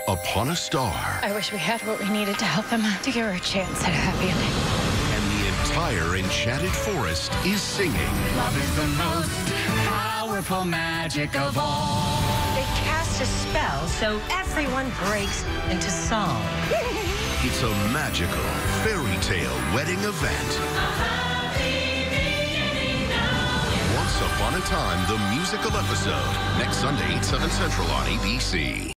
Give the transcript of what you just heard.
upon a star. I wish we had what we needed to help him, to give her a chance at a happy ending. And the entire enchanted forest is singing. Love is the most powerful magic of all. They cast a spell so everyone breaks into song. It's a magical fairy tale wedding event. Once Upon a Time, the musical episode. Next Sunday, 8/7 Central on ABC.